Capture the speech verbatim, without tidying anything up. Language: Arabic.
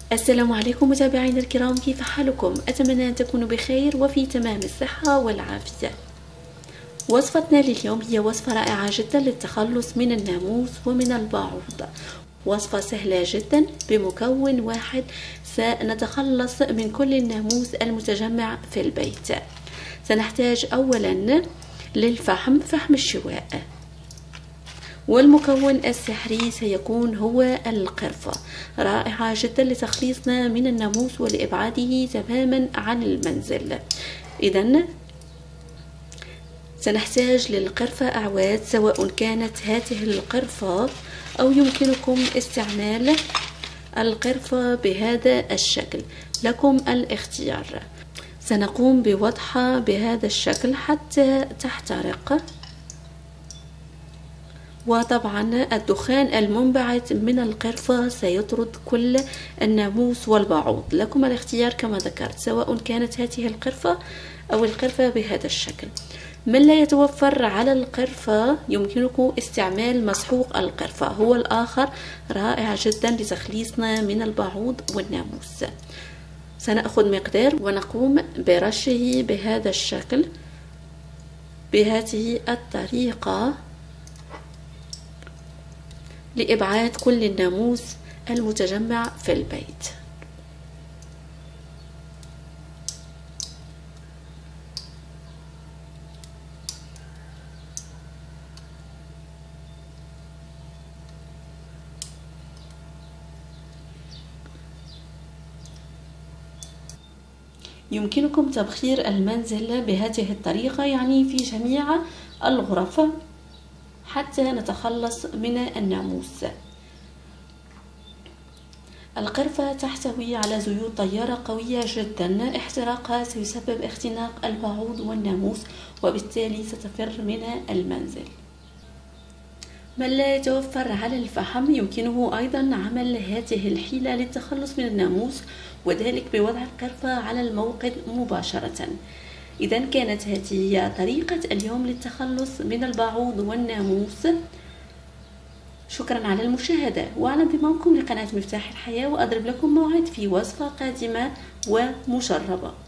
السلام عليكم متابعينا الكرام، كيف حالكم؟ أتمنى أن تكونوا بخير وفي تمام الصحة والعافية. وصفتنا لليوم هي وصفة رائعة جدا للتخلص من الناموس ومن البعوض. وصفة سهلة جدا، بمكون واحد سنتخلص من كل الناموس المتجمع في البيت. سنحتاج أولا للفحم، فحم الشواء، والمكون السحري سيكون هو القرفة، رائعة جدا لتخليصنا من الناموس ولإبعاده تماما عن المنزل. إذن سنحتاج للقرفة أعواد، سواء كانت هذه القرفة أو يمكنكم استعمال القرفة بهذا الشكل، لكم الاختيار. سنقوم بوضعها بهذا الشكل حتى تحترق، وطبعا الدخان المنبعث من القرفة سيطرد كل الناموس والبعوض. لكم الاختيار كما ذكرت، سواء كانت هذه القرفة أو القرفة بهذا الشكل. من لا يتوفر على القرفة يمكنكم استعمال مسحوق القرفة، هو الآخر رائع جدا لتخليصنا من البعوض والناموس. سنأخذ مقدار ونقوم برشه بهذا الشكل بهذه الطريقة لإبعاد كل الناموس المتجمع في البيت. يمكنكم تبخير المنزل بهذه الطريقة، يعني في جميع الغرف، حتى نتخلص من الناموس. القرفة تحتوي على زيوت طيارة قوية جدا، احتراقها سيسبب اختناق البعوض والناموس، وبالتالي ستفر من المنزل. من لا يتوفر على الفحم يمكنه أيضا عمل هذه الحيلة للتخلص من الناموس، وذلك بوضع القرفة على الموقد مباشرة. إذا كانت هذه هي طريقة اليوم للتخلص من البعوض والناموس. شكرا على المشاهدة وعلى انضمامكم لقناة مفتاح الحياة، وأضرب لكم موعد في وصفة قادمة ومجربة.